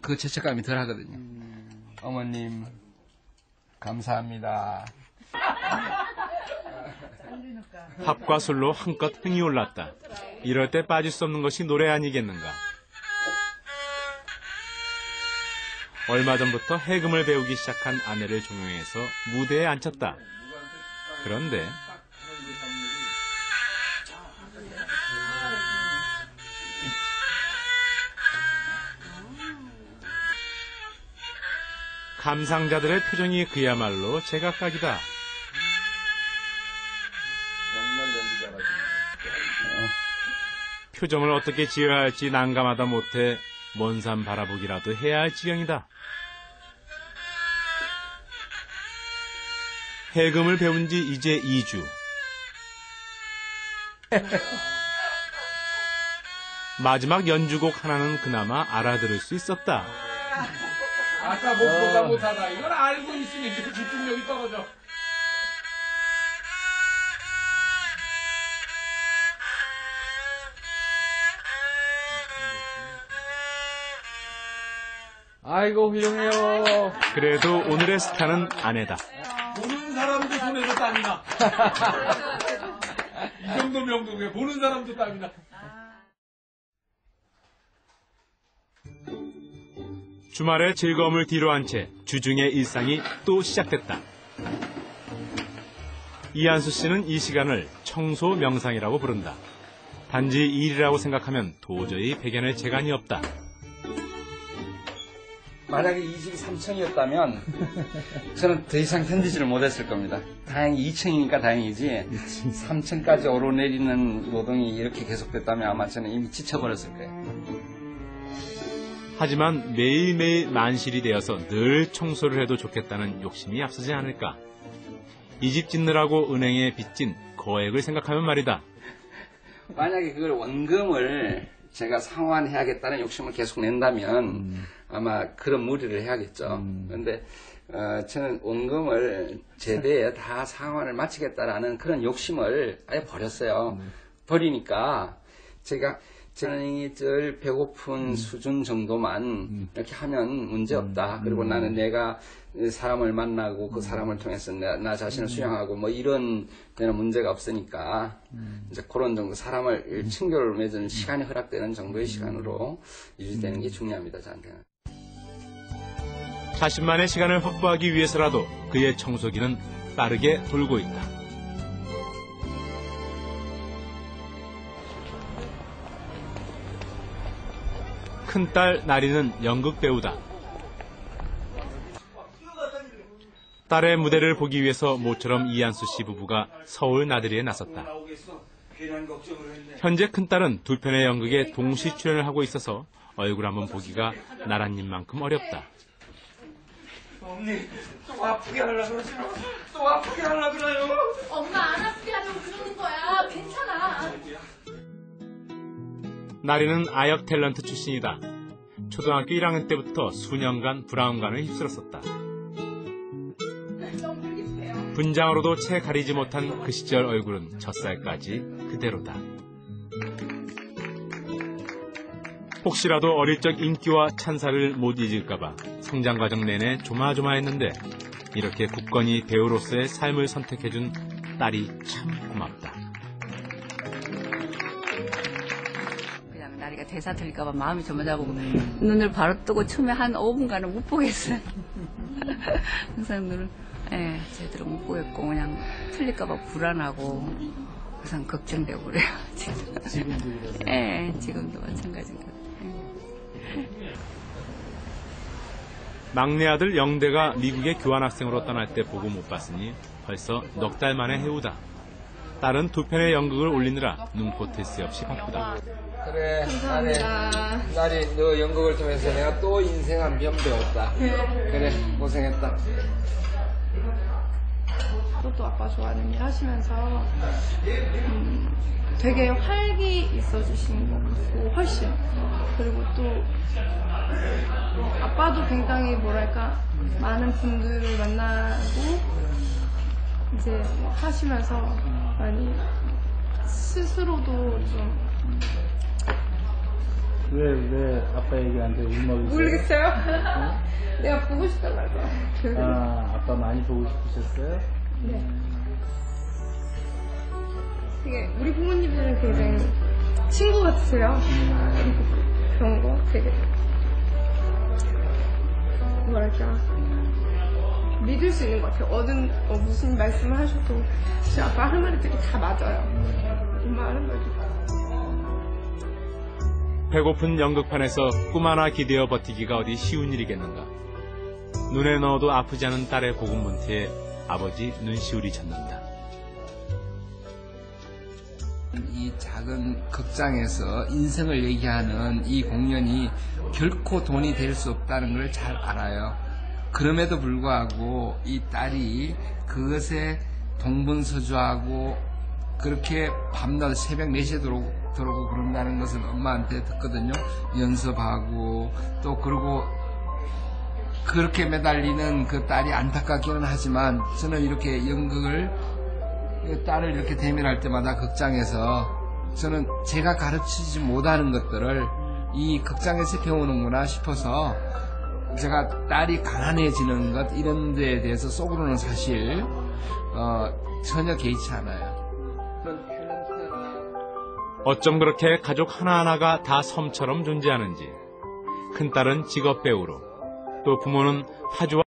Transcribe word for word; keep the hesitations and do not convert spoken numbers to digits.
그 죄책감이 덜 하거든요. 음. 어머님, 감사합니다. 밥과 술로 한껏 흥이 올랐다. 이럴 때 빠질 수 없는 것이 노래 아니겠는가. 얼마 전부터 해금을 배우기 시작한 아내를 종용해서 무대에 앉혔다. 그런데 감상자들의 표정이 그야말로 제각각이다. 표정을 어떻게 지어야 할지 난감하다 못해 먼 산 바라보기라도 해야 할 지경이다. 해금을 배운 지 이제 이 주. 마지막 연주곡 하나는 그나마 알아들을 수 있었다. 아까 못보다 어. 못하다. 이걸 알고 있으니 그 집중력이 떨어져. 아이고 훌륭해요. 그래도 오늘의 스타는 아내다. 보는 사람도 손에서 땀이 나. 이 정도 명동에 보는 사람도 땀이 나. 주말의 즐거움을 뒤로한 채 주중의 일상이 또 시작됐다. 이한수 씨는 이 시간을 청소 명상이라고 부른다. 단지 일이라고 생각하면 도저히 배겨낼 재간이 없다. 만약에 이 집이 삼 층이었다면 저는 더 이상 견디지를 못했을 겁니다. 다행히 이 층이니까 다행이지 삼 층까지 오르내리는 노동이 이렇게 계속됐다면 아마 저는 이미 지쳐버렸을 거예요. 하지만 매일매일 만실이 되어서 늘 청소를 해도 좋겠다는 욕심이 앞서지 않을까. 이 집 짓느라고 은행에 빚진 거액을 생각하면 말이다. 만약에 그걸 원금을 제가 상환해야겠다는 욕심을 계속 낸다면 음. 아마 그런 무리를 해야겠죠. 음. 그런데 어, 저는 원금을 제대에 다 상환을 마치겠다라는 그런 욕심을 아예 버렸어요. 음. 버리니까 제가 저는 늘 배고픈 음. 수준 정도만 음. 이렇게 하면 문제없다. 음. 그리고 음. 나는 내가 사람을 만나고 그 사람을 통해서 나, 나 자신을 수양하고 뭐 이런 데는 문제가 없으니까 음. 이제 그런 정도 사람을 친교를 맺은 시간이 허락되는 정도의 시간으로 유지되는 게 중요합니다. 저한테는. 자신만의 시간을 확보하기 위해서라도 그의 청소기는 빠르게 돌고 있다. 큰딸 나리는 연극 배우다. 딸의 무대를 보기 위해서 모처럼 이한수 씨 부부가 서울 나들이에 나섰다. 현재 큰딸은 두 편의 연극에 동시 출연을 하고 있어서 얼굴 한번 보기가 나라님만큼 어렵다. 언니, 또 아프게 하려고 그러지 마. 또 아프게 하려고 그래요. 엄마 안 아프게 하려고 그러는 거야. 괜찮아. 나리는 아역 탤런트 출신이다. 초등학교 일 학년 때부터 수년간 브라운관을 휩쓸었었다. 분장으로도 채 가리지 못한 그 시절 얼굴은 젖살까지 그대로다. 혹시라도 어릴 적 인기와 찬사를 못 잊을까봐 성장 과정 내내 조마조마했는데 이렇게 굳건히 배우로서의 삶을 선택해준 딸이 참 고맙다. 그냥 나리가 대사 들릴까봐 마음이 조마조마하고 눈을 바로 뜨고 처음에 한 오 분간은 못 보겠어요. 항상 눈을 예, 제대로 못 보겠고 그냥 틀릴까봐 불안하고 항상 걱정되고 그래요. 지금도 그래서? 예, 지금도 마찬가지인 것 같아요. 막내 아들 영대가 미국에 교환학생으로 떠날 때 보고 못 봤으니 벌써 넉 달 만에 해우다. 딸은 두 편의 연극을 올리느라 눈코 뜰 새 없이 바쁘다. 그래, 나리, 나리 너 연극을 통해서 내가 또 인생 한 편 배웠다. 그래, 고생했다. 또 아빠 좋아하는 일 하시면서 음, 되게 활기 있어지신 것 같고 훨씬 그리고 또 아빠도 굉장히 뭐랄까 많은 분들을 만나고 이제 뭐 하시면서 많이 스스로도 좀 왜, 왜 아빠 얘기 안 돼? 울먹이세요? 모르겠어요. 내가 보고 싶더라고. 아, 아빠 많이 보고 싶으셨어요? 네. 되게 우리 부모님들은 굉장히 친구 같으세요. 그런 거 되게 뭐랄까 믿을 수 있는 것 같아요. 어든 어, 무슨 말씀을 하셔도 진짜 아빠 할 말들이 다 맞아요. 엄마 하는 말도. 배고픈 연극판에서 꿈 하나 기대어 버티기가 어디 쉬운 일이겠는가. 눈에 넣어도 아프지 않은 딸의 고군분투에 아버지 눈시울이 젖는다. 이 작은 극장에서 인생을 얘기하는 이 공연이 결코 돈이 될 수 없다는 걸 잘 알아요. 그럼에도 불구하고 이 딸이 그것에 동분서주하고 그렇게 밤낮 새벽 네 시에 들어오고, 들어오고 그런다는 것을 엄마한테 듣거든요. 연습하고 또 그러고 그렇게 매달리는 그 딸이 안타깝기는 하지만 저는 이렇게 연극을 딸을 이렇게 대면할 때마다 극장에서 저는 제가 가르치지 못하는 것들을 이 극장에서 배우는구나 싶어서 제가 딸이 가난해지는 것 이런 데에 대해서 속으로는 사실 어, 전혀 개의치 않아요. 어쩜 그렇게 가족 하나하나가 다 섬처럼 존재하는지. 큰딸은 직업 배우로, 또 부모는 파주와